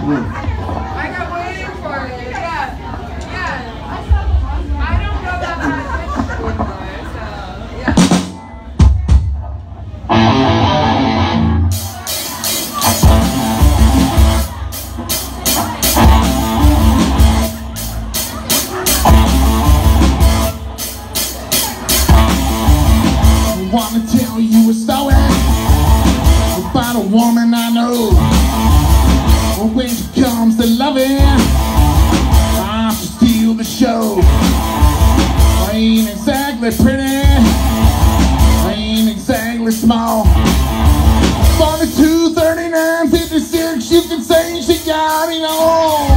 I got waiting for you. Yeah. I don't know that much anymore, so yeah. I wanna tell you a story about a woman I know. When she comes to loving, I should steal the show. I ain't exactly pretty, I ain't exactly small. 42, 39, 56, you can say she got it all.